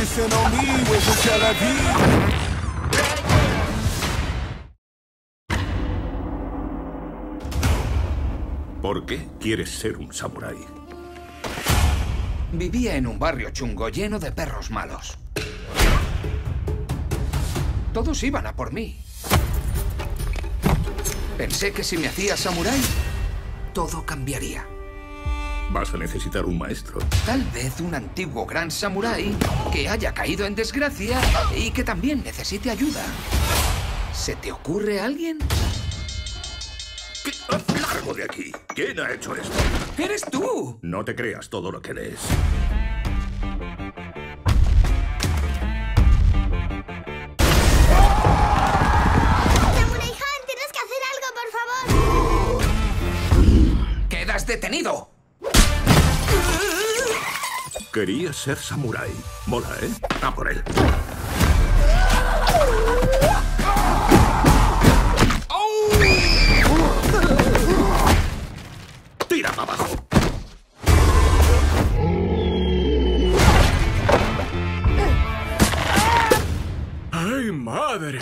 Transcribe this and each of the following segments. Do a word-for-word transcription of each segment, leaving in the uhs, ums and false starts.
Focusing on me was a Tel Aviv. ¿Por qué quieres ser un samurái? Vivía en un barrio chungo lleno de perros malos. Todos iban a por mí. Pensé que si me hacía samurái, todo cambiaría. Vas a necesitar un maestro. Tal vez un antiguo gran samurái que haya caído en desgracia y que también necesite ayuda. ¿Se te ocurre alguien? ¿Qué? ¡Largo de aquí! ¿Quién ha hecho esto? ¡Eres tú! No te creas todo lo que lees. Samurai Han, tienes que hacer algo, por favor. ¡Quedas detenido! Quería ser samurái. Mola, ¿eh? A por él. ¡Tira para abajo! ¡Ay, madre!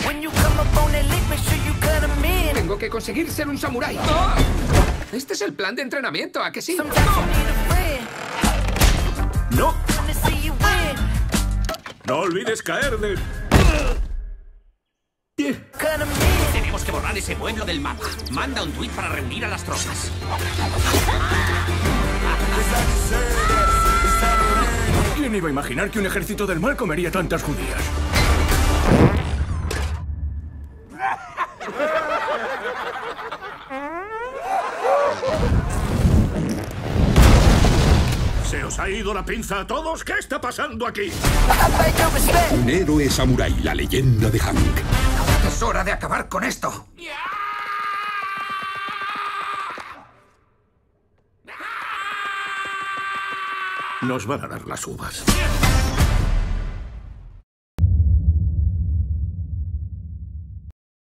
Tengo que conseguir ser un samurái. Este es el plan de entrenamiento, ¿a que sí? ¡No! ¡No olvides caer de... Tenemos que borrar ese pueblo del mapa. Manda un tuit para reunir a las tropas. ¿Quién iba a imaginar que un ejército del mal comería tantas judías? ¿Se os ha ido la pinza a todos? ¿Qué está pasando aquí? Un héroe samurái, la leyenda de Hank. Es hora de acabar con esto. Nos van a dar las uvas.